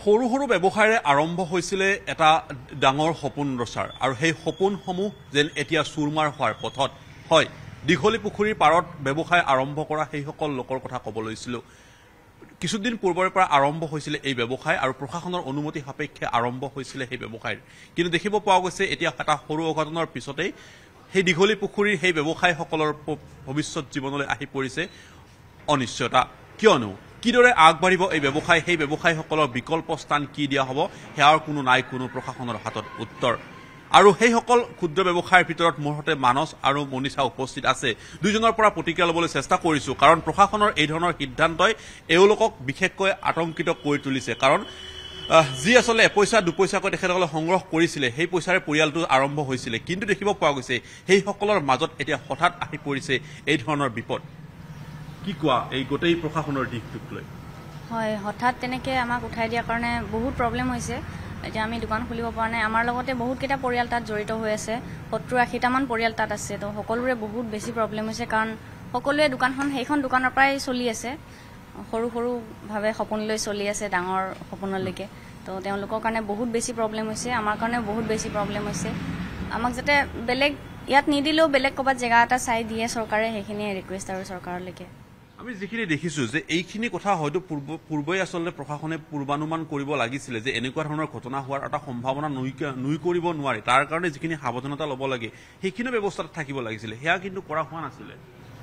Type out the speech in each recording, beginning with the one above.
সৰু সৰু ব্যৱসায়ৰে আৰম্ভ হৈছিলে এটা ডাঙৰ সপোন ৰচাৰ আৰু সেই সপোনসমূহ যেন এতিয়া চুৰমাৰ হোৱাৰ পথত হয় দীঘলীপুখুৰীৰ পাৰত ব্যৱসায় আৰম্ভ কৰা সেই সকল লোকৰ কথা ক'ব লৈছিলোঁ কিছুদিন পূৰ্বৰে পৰা আৰম্ভ হৈছিলে এই ব্যৱসায় আৰু প্ৰশাসনৰ অনুমতি সাপেক্ষে আৰম্ভ হৈছিলে সেই ব্যৱসায় কিন্তু দেখিব পোৱা গৈছে এতিয়া এটা সৰু অঘটনৰ পিছতেই সেই দীঘলীপুখুৰীৰ সেই ব্যৱসায়ীসকলৰ ভৱিষ্যত জীৱনলৈ আহি পৰিছে অনিশ্চয়তা কিয়নো কিদৰে আগবাঢ়িব এই ব্যৱসায় সেই ব্যৱসায়ীসকলৰ বিকল্প স্থান কি দিয়া হ'ব হেয়াৰ কোনো নাই কোনো প্ৰশাসনৰ হাতত উত্তৰ আৰু সেই সকল ক্ষুদ্ৰ ব্যৱসায়ৰ ভিতৰত মোৰ হতে মানস আৰু মনিষা উপস্থিত আছে দুইজনৰ পৰা প্ৰতিক্ৰিয়া ল'বলৈ চেষ্টা কৰিছো কাৰণ প্ৰশাসনৰ এই ধৰণৰ সিদ্ধান্তই এওঁলোকক বিশেষকৈ আতংকিত কৰি তুলিছে কাৰণ যি আসলে পইচা দুপইচাকৈ তেখেতসকলে সংগ্ৰহ কৰিছিলে সেই পইচাৰে পৰিয়ালটো আৰম্ভ হৈছিলে কিন্তু দেখিব পোৱা গৈছে সেই সকলৰ মাজত এতিয়া হঠাৎ আহি পৰিছে এই ধৰণৰ বিপদ কি কোৱা এই গোটেই প্ৰশাসনৰ দিশটোক লৈ হয় হঠাৎ তেনেকে আমাক উঠাই দিয়াৰ কাৰণে বহুত প্ৰব্লেম হৈছে এতিয়া আমি দোকান খুলিব পৰা নাই আমাৰ লগতে বহুত কেইটা পৰিয়াল তাত জড়িত হৈ আছে 70-80টা মান পৰিয়াল তাত আছে তো সকলোৰে বহুত বেছি প্ৰব্লেম হৈছে কাৰণ সকলোৱে দোকানখন সেইখন দোকানৰ পৰাই চলি আছে সৰু সৰু ভাৱে সপোন লৈ চলি আছে ডাঙৰ সপোনলৈকে তো তেওঁলোকৰ কাৰণে বহুত বেছি প্ৰব্লেম হৈছে আমাৰ কাৰণে বহুত বেছি প্ৰব্লেম হৈছে আমাক যাতে বেলেগ ইয়াত নিদিলেও বেলেগ ক'ৰবাত জেগা এটা চাই দিয়ে চৰকাৰে সেইখিনি ৰিকুৱেষ্ট আৰু চৰকাৰলৈকে আমি যিখিনি দেখিছো যে এইখিনি কথা হয়তো পূৰ্বই আসলে প্ৰশাসনে পূৰ্বানুমান কৰিব লাগিছিলে যে এনেকুৱা ধৰণৰ ঘটনা হোৱাৰ এটা সম্ভাৱনা নুই কৰিব নোৱাৰে তাৰ কাৰণে যিখিনি সাৱধানতা ল'ব লাগে সেইখিনি ব্যৱস্থাত থাকিব লাগিছিলে হেয়া কিন্তু কৰা হোৱা নাছিলে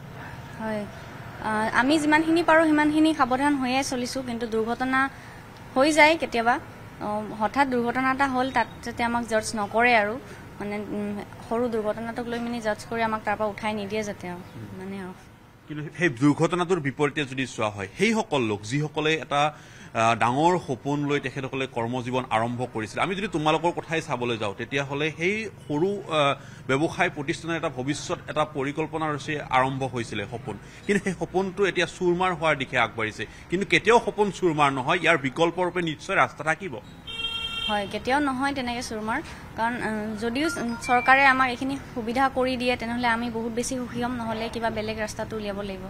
হয় আমি যিমানখিনি পাৰো সিমানখিনি সাৱধান হৈয়ে চলিছো কিন্তু দুৰ্ঘটনা হৈ যায় কেতিয়াবা হঠাৎ দুৰ্ঘটনা এটা হ'ল তাত যাতে আমাক জাজ নকৰে আৰু মানে সৰু দুৰ্ঘটনাটোক লৈ মিনি জাজ কৰি আমাক তাৰ পৰা উঠাই নিদিয়ে যাতে মানে কিন্তু সেই দুৰ্ঘটনাটোৰ বিপৰীতে যদি চোৱা হয় সেই সকল লোক যিসকলে এটা ডাঙৰ সপোন লৈ তেখেতসকলে কৰ্মজীৱন আৰম্ভ কৰিছিল আমি যদি তোমালোকৰ কথাই চাবলৈ যাওঁ তেতিয়াহ'লে সেই সৰু ব্যৱসায় প্ৰতিষ্ঠানৰ এটা ভৱিষ্যত এটা পৰিকল্পনা ৰচি আৰম্ভ হৈছিলে সপোন কিন্তু সেই সপোনটো এতিয়া চুৰমাৰ হোৱাৰ দিশে আগবাঢ়িছে কিন্তু কেতিয়াও সপোন চুৰমাৰ নহয় ইয়াৰ বিকল্পৰূপে নিশ্চয় ৰাস্তা থাকিব হয় কেতিয়াও নহয় তেনেকৈ চুৰমাৰ কাৰণ যদিও চৰকাৰে আমাৰ এইখিনি সুবিধা কৰি দিয়ে তেনেহ'লে আমি বহুত বেছি সুখী হ'ম নহ'লে কিবা বেলেগ ৰাস্তাটো উলিয়াব লাগিব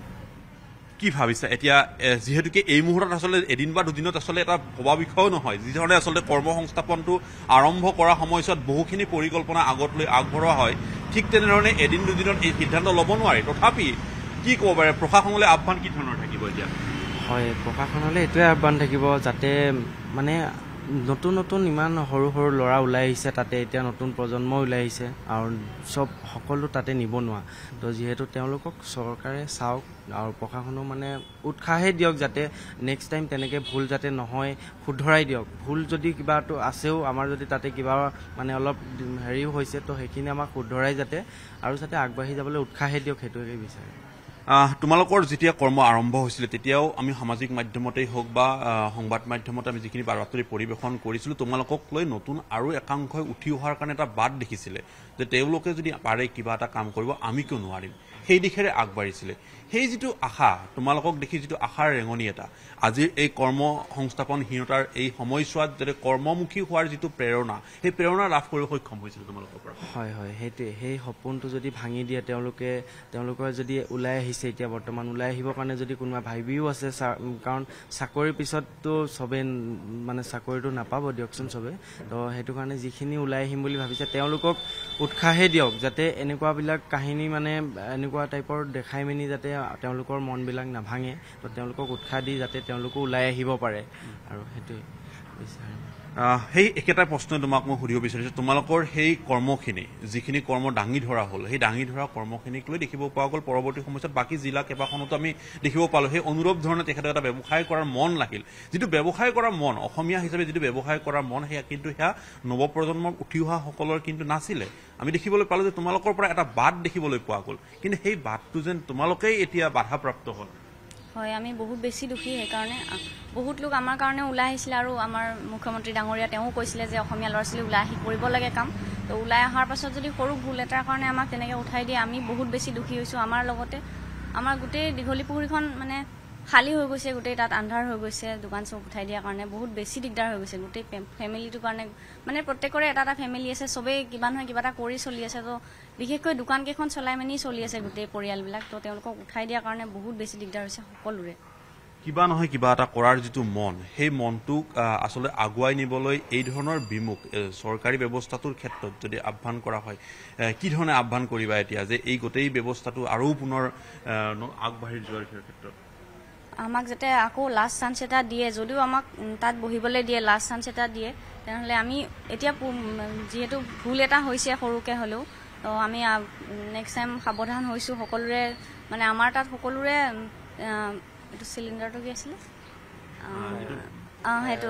কি ভাবিছা এতিয়া যিহেতুকে এই মুহূৰ্তত আসলে এদিন বা দুদিনত আসলে এটা ভবা বিষয়ও নহয় যিধৰণে আসলে কৰ্মসংস্থাপনটো আৰম্ভ কৰা সময়ছোৱাত বহুখিনি পৰিকল্পনা আগত লৈ আগবঢ়োৱা হয় ঠিক তেনেধৰণে এদিন দুদিনত এই সিদ্ধান্ত ল'ব নোৱাৰি তথাপি কি ক'ব পাৰে প্ৰশাসনলৈ আহ্বান কি ধৰণৰ থাকিব এতিয়া হয় প্ৰশাসনলৈ এইটোৱে আহ্বান থাকিব যাতে মানে নতুন নতুন ইমান সৰু সৰু ল'ৰা ওলাই আহিছে তাতে এতিয়া নতুন প্ৰজন্ম ওলাই আহিছে আৰু চব সকলো তাতে নিবনুৱা তো যিহেতু তেওঁলোকক চৰকাৰে চাওক আৰু প্ৰশাসনেও মানে উৎসাহে দিয়ক যাতে নেক্সট টাইম তেনেকৈ ভুল যাতে নহয় শুধৰাই দিয়ক ভুল যদি কিবাটো আছেও আমাৰ যদি তাতে কিবা মানে অলপ হেৰিও হৈছে তো সেইখিনি আমাক শুধৰাই যাতে আৰু যাতে আগবাঢ়ি যাবলৈ উৎসাহে দিয়ক সেইটোকে বিচাৰে তোমালোকৰ যেতিয়া কৰ্ম আৰম্ভ হৈছিলে তেতিয়াও আমি সামাজিক মাধ্যমতেই হওক বা সংবাদ মাধ্যমতে আমি যিখিনি বাতৰি পৰিৱেশন কৰিছিলোঁ তোমালোকক লৈ নতুন আৰু একাংশই উঠি অহাৰ কাৰণে এটা বাট দেখিছিলে যে তেওঁলোকে যদি পাৰে কিবা এটা কাম কৰিব আমি কিয় নোৱাৰিম সেই দিশেৰে আগবাঢ়িছিলে সেই যিটো আশা তোমালোকক দেখি যিটো আশাৰ ৰেঙনি এটা আজিৰ এই কৰ্ম সংস্থাপনহীনতাৰ এই সময়ছোৱাত যাতে কৰ্মমুখী হোৱাৰ যিটো প্ৰেৰণা সেই প্ৰেৰণা লাভ কৰিব সক্ষম হৈছিল তোমালোকৰ পৰা হয় হয় সেইটোৱে সেই সপোনটো যদি ভাঙি দিয়ে তেওঁলোকৰ যদি ওলাই আহিছে এতিয়া বৰ্তমান ওলাই আহিবৰ কাৰণে যদি কোনোবা ভাবিও আছে কাৰণ চাকৰিৰ পিছততো চবে মানে চাকৰিটো নাপাব দিয়কচোন চবে তো সেইটো কাৰণে যিখিনি ওলাই আহিম বুলি ভাবিছে তেওঁলোকক উৎসাহে দিয়ক যাতে এনেকুৱাবিলাক কাহিনী মানে এনেকুৱা টাইপৰ দেখাই মেলি যাতে তেওঁলোকৰ মনবিলাক নাভাঙে তো তেওঁলোকক উৎসাহ দি যাতে তেওঁলোকো ওলাই আহিব পাৰে আৰু সেইটোৱে বিচাৰে সেই একেটা প্ৰশ্ন তোমাক মই সুধিব বিচাৰিছোঁ তোমালোকৰ সেই কৰ্মখিনি যিখিনি কৰ্ম দাঙি ধৰা হ'ল সেই দাঙি ধৰা কৰ্মখিনিক লৈ দেখিব পোৱা গ'ল পৰৱৰ্তী সময়ছোৱাত বাকী জিলা কেইবাখনতো আমি দেখিব পালোঁ সেই অনুৰূপ ধৰণে তেখেতৰ এটা ব্যৱসায় কৰাৰ মন লাগিল যিটো ব্যৱসায় কৰাৰ মন অসমীয়া হিচাপে যিটো ব্যৱসায় কৰাৰ মন সেয়া কিন্তু সেয়া নৱপ্ৰজন্মৰ উঠি অহাসকলৰ কিন্তু নাছিলে আমি দেখিবলৈ পালোঁ যে তোমালোকৰ পৰা এটা বাট দেখিবলৈ পোৱা গ'ল কিন্তু সেই বাটটো যেন তোমালোকেই এতিয়া বাধাপ্ৰাপ্ত হ'ল হয় আমি বহুত বেছি দুখী সেইকাৰণে বহুত লোক আমাৰ কাৰণে ওলাই আহিছিলে আৰু আমাৰ মুখ্যমন্ত্ৰী ডাঙৰীয়া তেওঁ কৈছিলে যে অসমীয়া ল'ৰা ছোৱালী ওলাই আহি কৰিব লাগে কাম তো ওলাই অহাৰ পাছত যদি সৰু ভুল এটাৰ কাৰণে আমাক তেনেকৈ উঠাই দিয়ে আমি বহুত বেছি দুখী হৈছোঁ আমাৰ লগতে আমাৰ গোটেই দীঘলীপুখুৰীখন মানে খালী হৈ গৈছে গোটেই তাত আন্ধাৰ হৈ গৈছে দোকান চব উঠাই দিয়াৰ কাৰণে বহুত বেছি দিগদাৰ হৈ গৈছে গোটেই ফেমিলিটোৰ কাৰণে মানে প্ৰত্যেকৰে এটা এটা ফেমিলি আছে চবেই কিবা নহয় কিবা এটা কৰি চলি আছে তো বিশেষকৈ দোকানকেইখন চলাই মানি চলি আছে গোটেই পৰিয়ালবিলাক তো তেওঁলোকক উঠাই দিয়াৰ কাৰণে বহুত বেছি দিগদাৰ হৈছে সকলোৰে কিবা নহয় কিবা এটা কৰাৰ যিটো মন সেই মনটোক আসলে আগুৱাই নিবলৈ এই ধৰণৰ বিমুখ চৰকাৰী ব্যৱস্থাটোৰ ক্ষেত্ৰত যদি আহ্বান কৰা হয় কি ধৰণে আহ্বান কৰিবা এতিয়া যে এই গোটেই ব্যৱস্থাটো আৰু পুনৰ আগবাঢ়ি যোৱাৰ ক্ষেত্ৰত আমাক যাতে আকৌ লাষ্ট চান্স এটা দিয়ে যদিও আমাক তাত বহিবলৈ দিয়ে লাষ্ট চান্স এটা দিয়ে তেনেহ'লে আমি এতিয়া যিহেতু ভুল এটা হৈছে সৰুকৈ হ'লেও তো আমি নেক্সট টাইম সাৱধান হৈছোঁ সকলোৰে মানে আমাৰ তাত সকলোৰে এইটো চিলিণ্ডাৰটো কি আছিলে সেইটো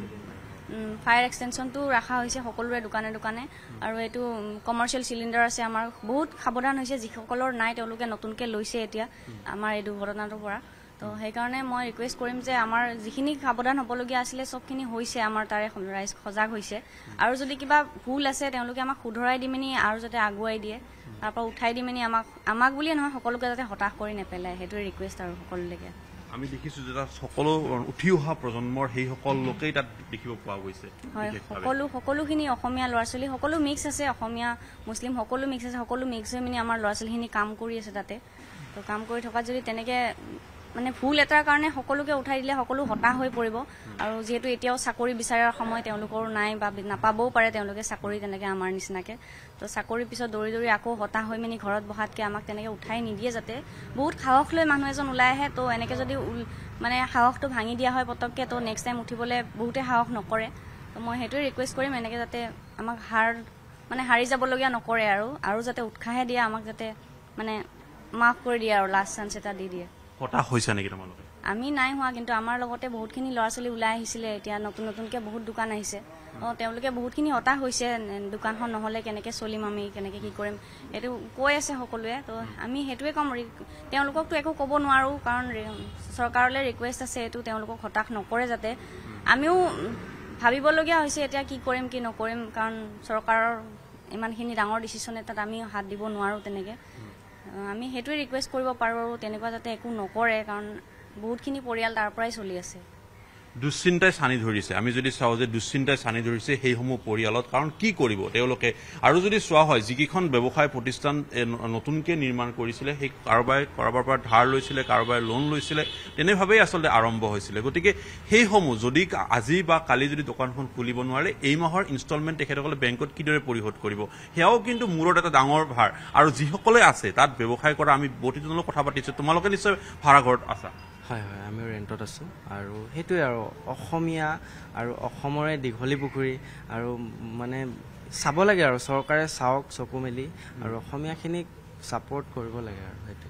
ফায়াৰ এক্সটেনশ্যনটো ৰখা হৈছে সকলোৰে দোকানে দোকানে আৰু এইটো কমাৰ্চিয়েল চিলিণ্ডাৰ আছে আমাৰ বহুত সাৱধান হৈছে যিসকলৰ নাই তেওঁলোকে নতুনকৈ লৈছে এতিয়া আমাৰ এই দুৰ্ঘটনাটোৰ পৰা তো সেইকাৰণে মই ৰিকুৱেষ্ট কৰিম যে আমাৰ যিখিনি সাৱধান হ'বলগীয়া আছিলে চবখিনি হৈছে আমাৰ তাৰে ৰাইজ সজাগ হৈছে আৰু যদি কিবা ভুল আছে তেওঁলোকে আমাক শুধৰাই দি মেলি আৰু যাতে আগুৱাই দিয়ে তাৰপৰা উঠাই দি মেলি আমাক বুলিয়ে নহয় সকলোকে যাতে হতাশ কৰি নেপেলায় সেইটোৱে ৰিকুৱেষ্ট আৰু সকলোলৈকে আমি দেখিছোঁ যে তাত সকলো উঠি অহা প্ৰজন্মৰ সেইসকল লোকেই তাত দেখিব পোৱা গৈছে হয় সকলোখিনি অসমীয়া ল'ৰা ছোৱালী সকলো মিক্স আছে অসমীয়া মুছলিম সকলো মিক্স আছে সকলো মিক্স হৈ মেলি আমাৰ ল'ৰা ছোৱালীখিনি কাম কৰি আছে তাতে তো কাম কৰি থকাত যদি তেনেকৈ মানে ভুল এটাৰ কাৰণে সকলোকে উঠাই দিলে সকলো হতাশ হৈ পৰিব আৰু যিহেতু এতিয়াও চাকৰি বিচাৰাৰ সময় তেওঁলোকৰো নাই বা নাপাবও পাৰে তেওঁলোকে চাকৰি তেনেকৈ আমাৰ নিচিনাকৈ তো চাকৰিৰ পিছত দৌৰি দৌৰি আকৌ হতাশ হৈ মেলি ঘৰত বহাতকৈ আমাক তেনেকৈ উঠাই নিদিয়ে যাতে বহুত সাহস লৈ মানুহ এজন ওলাই আহে তো এনেকৈ যদি মানে সাহসটো ভাঙি দিয়া হয় পটককৈ তো নেক্সট টাইম উঠিবলৈ বহুতে সাহস নকৰে তো মই সেইটোৱে ৰিকুৱেষ্ট কৰিম এনেকৈ যাতে আমাক হাৰি যাবলগীয়া নকৰে আৰু যাতে উৎসাহে দিয়ে আমাক যাতে মানে মাফ কৰি দিয়ে আৰু লাষ্ট চান্স এটা দি দিয়ে হতাশ হৈছে নেকি তোমালোকে আমি নাই হোৱা কিন্তু আমাৰ লগতে বহুতখিনি ল'ৰা ছোৱালী ওলাই আহিছিলে এতিয়া নতুনকৈ বহুত দোকান আহিছে তেওঁলোকে বহুতখিনি হতাশ হৈছে দোকানখন নহ'লে কেনেকৈ চলিম আমি কেনেকৈ কি কৰিম এইটো কৈ আছে সকলোৱে তো আমি সেইটোৱে ক'ম তেওঁলোককতো একো ক'ব নোৱাৰোঁ কাৰণ চৰকাৰলৈ ৰিকুৱেষ্ট আছে এইটো তেওঁলোকক হতাশ নকৰে যাতে আমিও ভাবিবলগীয়া হৈছে এতিয়া কি কৰিম কি নকৰিম কাৰণ চৰকাৰৰ ইমানখিনি ডাঙৰ ডিচিশ্যন এটাত আমি হাত দিব নোৱাৰোঁ তেনেকৈ আমি সেইটোৱে ৰিকুৱেষ্ট কৰিব পাৰোঁ আৰু তেনেকুৱা যাতে একো নকৰে কাৰণ বহুতখিনি পৰিয়াল তাৰ পৰাই চলি আছে দুশ্চিন্তাই চানি ধৰিছে আমি যদি চাওঁ যে দুশ্চিন্তাই চানি ধৰিছে সেইসমূহ পৰিয়ালত কাৰণ কি কৰিব তেওঁলোকে আৰু যদি চোৱা হয় যিকেইখন ব্যৱসায় প্ৰতিষ্ঠান নতুনকৈ নিৰ্মাণ কৰিছিলে সেই কাৰোবাৰ পৰা ধাৰ লৈছিলে কাৰোবাৰে লোন লৈছিলে তেনেভাৱেই আচলতে আৰম্ভ হৈছিলে গতিকে সেইসমূহ যদি আজি বা কালি যদি দোকানখন খুলিব নোৱাৰে এই মাহৰ ইনষ্টলমেণ্ট তেখেতসকলে বেংকত কিদৰে পৰিশোধ কৰিব সেয়াও কিন্তু মূৰত এটা ডাঙৰ ভাৰ আৰু যিসকলে আছে তাত ব্যৱসায় কৰা আমি বহুতজনৰ লগত কথা পাতিছোঁ তোমালোকে নিশ্চয় ভাড়াঘৰত আছা হয় হয় আমি ৰেণ্টত আছোঁ আৰু সেইটোৱে আৰু অসমীয়া আৰু অসমৰে দীঘলীপুখুৰী আৰু মানে চাব লাগে আৰু চৰকাৰে চাওক চকু মেলি আৰু অসমীয়াখিনিক ছাপোৰ্ট কৰিব লাগে আৰু সেইটোৱে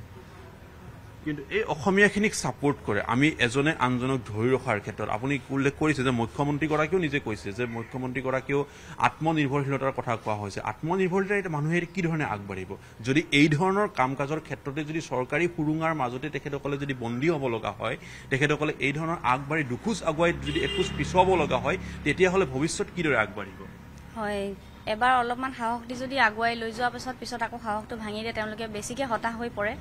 কিন্তু এই অসমীয়াখিনিক ছাপোৰ্ট কৰে আমি এজনে আনজনক ধৰি ৰখাৰ ক্ষেত্ৰত আপুনি উল্লেখ কৰিছে যে মুখ্যমন্ত্ৰীগৰাকীয়েও নিজে কৈছে যে মুখ্যমন্ত্ৰীগৰাকীয়েও আত্মনিৰ্ভৰশীলতাৰ কথা কোৱা হৈছে আত্মনিৰ্ভৰশীলতা মানুহে কি ধৰণে আগবাঢ়িব যদি এই ধৰণৰ কাম কাজৰ ক্ষেত্ৰতে যদি চৰকাৰী সুৰুঙাৰ মাজতে তেখেতসকলে যদি বন্দী হ'ব লগা হয় তেখেতসকলে এই ধৰণৰ আগবাঢ়ি দুখোজ আগুৱাই যদি এখোজ পিছুৱাব লগা হয় তেতিয়াহ'লে ভৱিষ্যত কিদৰে আগবাঢ়িব হয় এবাৰ অলপমান সাহস দি যদি আগুৱাই লৈ যোৱাৰ পিছত আকৌ সাহসটো ভাঙি দিয়ে তেওঁলোকে বেছিকৈ হতাশ হৈ পৰে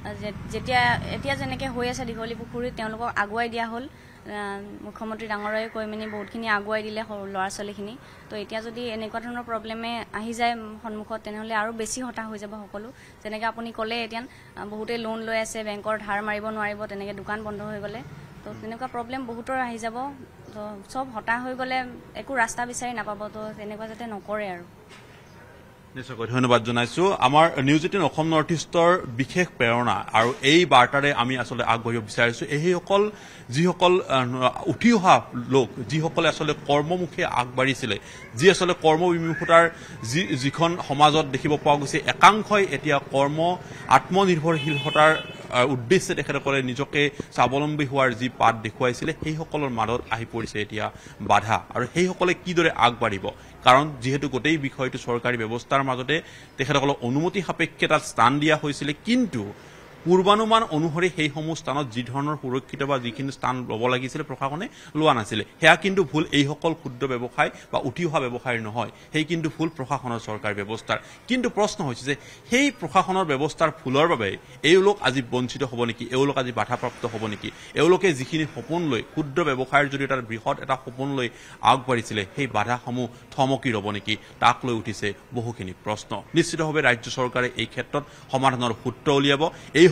এতিয়া যেনেকৈ হৈ আছে দীঘলীপুখুৰীত তেওঁলোকক আগুৱাই দিয়া হ'ল মুখ্যমন্ত্ৰী ডাঙৰীয়াই কৈ মেলি বহুতখিনি আগুৱাই দিলে সৰু ল'ৰা ছোৱালীখিনি তো এতিয়া যদি এনেকুৱা ধৰণৰ প্ৰব্লেমে আহি যায় সন্মুখত তেনেহ'লে আৰু বেছি হতাশ হৈ যাব সকলো যেনেকৈ আপুনি ক'লে এতিয়া বহুতেই লোন লৈ আছে বেংকৰ ধাৰ মাৰিব নোৱাৰিব তেনেকৈ দোকান বন্ধ হৈ গ'লে তো তেনেকুৱা প্ৰব্লেম বহুতৰ আহি যাব তো চব হতাশ হৈ গ'লে একো ৰাস্তা বিচাৰি নাপাব তো তেনেকুৱা যাতে নকৰে আৰু নিশ্চয়কৈ ধন্যবাদ জনাইছোঁ আমাৰ নিউজ 18 অসম নৰ্থ ইষ্টৰ বিশেষ প্ৰেৰণা আৰু এই বাৰ্তাৰে আমি আচলতে আগবাঢ়িব বিচাৰিছোঁ এইসকল যিসকল উঠি অহা লোক যিসকলে আচলতে কৰ্মমুখে আগবাঢ়িছিলে যি আচলতে কৰ্মবিমুখতাৰ যিখন সমাজত দেখিব পোৱা গৈছে একাংশই এতিয়া আত্মনিৰ্ভৰশীলতাৰ উদ্দেশ্যে তেখেতসকলে নিজকে স্বাৱলম্বী হোৱাৰ যি পাঠ দেখুৱাইছিলে সেইসকলৰ মাজত আহি পৰিছে এতিয়া বাধা আৰু সেইসকলে কিদৰে আগবাঢ়িব কাৰণ যিহেতু গোটেই বিষয়টো চৰকাৰী ব্যৱস্থাৰ মাজতে তেখেতসকলক অনুমতি সাপেক্ষে তাত স্থান দিয়া হৈছিলে কিন্তু পূৰ্বানুমান অনুসৰি সেইসমূহ স্থানত যি ধৰণৰ সুৰক্ষিত বা যিখিনি স্থান ল'ব লাগিছিলে প্ৰশাসনে লোৱা নাছিলে সেয়া কিন্তু ভুল এইসকল ক্ষুদ্ৰ ব্যৱসায় বা উঠি অহা ব্যৱসায়ৰ নহয় সেই কিন্তু ভুল প্ৰশাসনৰ চৰকাৰী ব্যৱস্থাৰ কিন্তু প্ৰশ্ন হৈছে যে সেই প্ৰশাসনৰ ব্যৱস্থাৰ ভুলৰ বাবে এওঁলোক আজি বঞ্চিত হ'ব নেকি এওঁলোক আজি বাধাপ্ৰাপ্ত হ'ব নেকি এওঁলোকে যিখিনি সপোন লৈ ক্ষুদ্ৰ ব্যৱসায়ৰ জৰিয়তে বৃহৎ এটা সপোন লৈ আগবাঢ়িছিলে সেই বাধাসমূহ থমকি ৰ'ব নেকি তাক লৈ উঠিছে বহুখিনি প্ৰশ্ন নিশ্চিতভাৱে ৰাজ্য চৰকাৰে এই ক্ষেত্ৰত সমাধানৰ সূত্ৰ উলিয়াব এই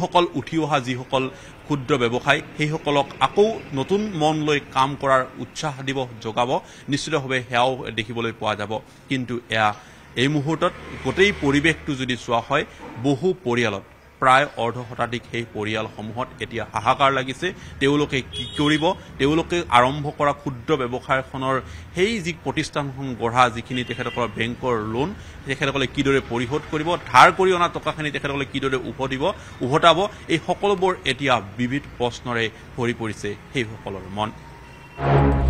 যিসকল উঠি অহা যিসকল ক্ষুদ্ৰ ব্যৱসায়ী সেইসকলক আকৌ নতুন মন লৈ কাম কৰাৰ উৎসাহ দিব যোগাব নিশ্চিতভাৱে সেয়াও দেখিবলৈ পোৱা যাব কিন্তু এয়া এই মুহূৰ্তত গোটেই পৰিৱেশটো যদি চোৱা হয় বহু পৰিয়ালত প্ৰায় অৰ্ধ শতাধিক সেই পৰিয়ালসমূহত এতিয়া হাহাকাৰ লাগিছে তেওঁলোকে কি কৰিব তেওঁলোকে আৰম্ভ কৰা ক্ষুদ্ৰ ব্যৱসায়খনৰ সেই যি প্ৰতিষ্ঠানখন গঢ়া যিখিনি তেখেতসকলৰ বেংকৰ লোন তেখেতসকলে কিদৰে পৰিশোধ কৰিব ধাৰ কৰি অনা টকাখিনি তেখেতসকলে কিদৰে উভতাব এই সকলোবোৰ এতিয়া বিবিধ প্ৰশ্নৰে ভৰি পৰিছে সেইসকলৰ মন